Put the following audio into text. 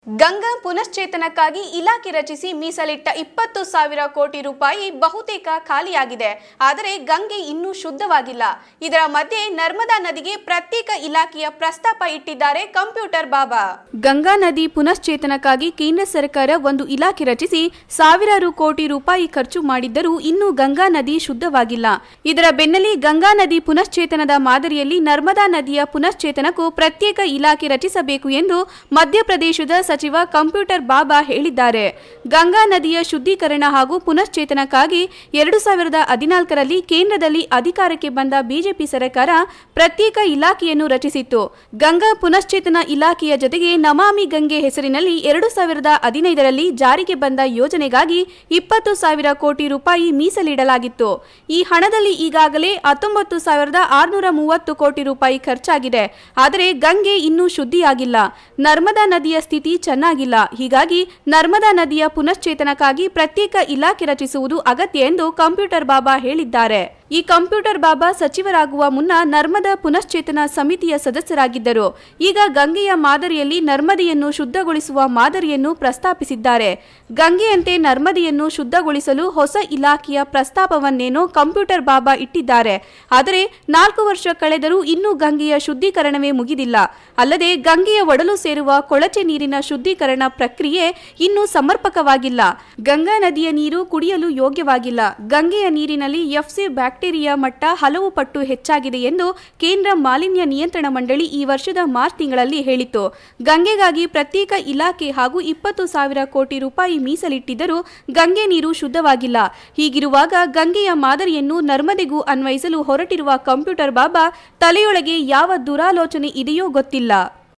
ಗಂಗಾ ಪುನಶ್ಚೇತನಕ್ಕಾಗಿ ಇಲಾಖೆ ರಚಿಸಿ ಮೀಸಲಿಟ್ಟ 20,000 ಕೋಟಿ ರೂಪಾಯಿ ಬಹುತೇಕ ಖಾಲಿಯಾಗಿದೆ. ಆದರೆ ಗಂಗೆ ಇನ್ನೂ ಶುದ್ಧವಾಗಿಲ್ಲ. ಇದರ ಮಧ್ಯೆ ನರ್ಮದಾ ನದಿಗೆ ಪ್ರತ್ಯೇಕ ಇಲಾಖೆಯ ಪ್ರಸ್ತಾಪ ಇಟ್ಟಿದ್ದಾರೆ ಕಂಪ್ಯೂಟರ್ ಬಾಬಾ. ಗಂಗಾ ನದಿ ಪುನಶ್ಚೇತನಕ್ಕಾಗಿ ಕೇಂದ್ರ ಸರ್ಕಾರ ಒಂದು ಇಲಾಖೆ ರಚಿಸಿ ಸಾವಿರಾರು ಕೋಟಿ ರೂಪಾಯಿ ಖರ್ಚು ಮಾಡಿದ್ದರೂ ಇನ್ನೂ ಗಂಗಾ ನದಿ ಶುದ್ಧವಾಗಿಲ್ಲ. ಇದರ ಬೆನ್ನಲ್ಲೇ ಗಂಗಾ ನದಿ ಪುನಶ್ಚೇತನದ ಮಾದರಿಯಲ್ಲಿ ನರ್ಮದಾ ನದಿಯ ಪುನಶ್ಚೇತನಕ್ಕೂ ಪ್ರತ್ಯೇಕ ಇಲಾಖೆ ರಚಿಸಬೇಕು ಎಂದು ಮಧ್ಯಪ್ರದೇಶದ ಸಚಿವ ಕಂಪ್ಯೂಟರ್ ಬಾಬಾ ಹೇಳಿದ್ದಾರೆ. ಗಂಗಾ ನದಿಯ ಶುದ್ಧೀಕರಣ ಹಾಗೂ ಪುನಶ್ಚೇತನಕ್ಕಾಗಿ 2014ರಲ್ಲಿ ಕೇಂದ್ರದಲ್ಲಿ ಅಧಿಕಾರಕ್ಕೆ ಬಂದ ಬಿಜೆಪಿ ಸರ್ಕಾರ ಪ್ರತ್ಯೇಕ ಇಲಾಖೆಯನ್ನು ರಚಿಸಿತ್ತು. ಗಂಗಾ ಪುನಶ್ಚೇತನ ಇಲಾಖೆಯ ಜೊತೆಗೆ ನಮಾಮಿ ಗಂಗೆ ಹೆಸರಿನಲ್ಲಿ 2015ರಲ್ಲಿ ಜಾರಿಗೆ ಬಂದ ಯೋಜನೆಗಾಗಿ 20,000 ಕೋಟಿ ರೂಪಾಯಿ ಮೀಸಲಿಡಲಾಗಿತ್ತು. ಈ ಹಣದಲ್ಲಿ ಈಗಾಗಲೇ 19,630 ಕೋಟಿ ರೂಪಾಯಿ ಖರ್ಚಾಗಿದೆ. ಆದರೆ ಗಂಗೆ ಇನ್ನೂ ಶುದ್ಧಿಯಾಗಿಲ್ಲ. ನರ್ಮದಾ ನದಿಯ ಸ್ಥಿತಿ ಚೆನ್ನಾಗಿಲ್ಲ. ಹೀಗಾಗಿ ನರ್ಮದಾ ನದಿಯ ಪುನಶ್ಚೇತನಕ್ಕಾಗಿ ಪ್ರತ್ಯೇಕ ಇಲಾಖೆ ರಚಿಸುವುದು ಅಗತ್ಯ ಎಂದು ಕಂಪ್ಯೂಟರ್ ಬಾಬಾ ಹೇಳಿದ್ದಾರೆ. ಈ ಕಂಪ್ಯೂಟರ್ ಬಾಬಾ ಸಚಿವರಾಗುವ ಮುನ್ನ ನರ್ಮದಾ ಪುನಶ್ಚೇತನ ಸಮಿತಿಯ ಸದಸ್ಯರಾಗಿದ್ದರು. ಈಗ ಗಂಗೆಯ ಮಾದರಿಯಲ್ಲಿ ನರ್ಮದೆಯನ್ನು ಶುದ್ಧಗೊಳಿಸುವ ಮಾದರಿಯನ್ನು ಪ್ರಸ್ತಾಪಿಸಿದ್ದಾರೆ. ಗಂಗೆಯಂತೆ ನರ್ಮದೆಯನ್ನು ಶುದ್ಧಗೊಳಿಸಲು ಹೊಸ ಇಲಾಖೆಯ ಪ್ರಸ್ತಾಪವನ್ನೇನೋ ಕಂಪ್ಯೂಟರ್ ಬಾಬಾ ಇಟ್ಟಿದ್ದಾರೆ. ಆದರೆ 4 ವರ್ಷ ಕಳೆದರೂ ಇನ್ನೂ ಗಂಗೆಯ ಶುದ್ಧೀಕರಣವೇ ಮುಗಿದಿಲ್ಲ. ಅಲ್ಲದೆ ಗಂಗೆಯ ಒಡಲು ಸೇರುವ ಕೊಳಚೆ ನೀರಿನ ಶುದ್ಧೀಕರಣ ಪ್ರಕ್ರಿಯೆ ಇನ್ನೂ ಸಮರ್ಪಕವಾಗಿಲ್ಲ. ಗಂಗಾ ನದಿಯ ನೀರು ಕುಡಿಯಲು ಯೋಗ್ಯವಾಗಿಲ್ಲ. ಗಂಗೆಯ ನೀರಿನಲ್ಲಿ ಎಫ್ಸಿ ಬ್ಯಾಕ್ಟೀರಿಯಾ ಮಟ್ಟ ಹಲವು ಪಟ್ಟು ಹೆಚ್ಚಾಗಿದೆ ಎಂದು ಕೇಂದ್ರ ಮಾಲಿನ್ಯ ನಿಯಂತ್ರಣ ಮಂಡಳಿ ಈ ವರ್ಷದ ಮಾರ್ಚ್ ತಿಂಗಳಲ್ಲಿ ಹೇಳಿತು. ಗಂಗೆಗಾಗಿ ಪ್ರತ್ಯೇಕ ಇಲಾಖೆ ಹಾಗೂ 20,000 ಕೋಟಿ ರೂಪಾಯಿ ಮೀಸಲಿಟ್ಟಿದ್ದರೂ ಗಂಗೆ ನೀರು ಶುದ್ಧವಾಗಿಲ್ಲ. ಹೀಗಿರುವಾಗ ಗಂಗೆಯ ಮಾದರಿಯನ್ನು ನರ್ಮದೆಗೂ ಅನ್ವಯಿಸಲು ಹೊರಟಿರುವ ಕಂಪ್ಯೂಟರ್ ಬಾಬಾ ತಲೆಯೊಳಗೆ ಯಾವ ದುರಾಲೋಚನೆ ಇದೆಯೋ ಗೊತ್ತಿಲ್ಲ.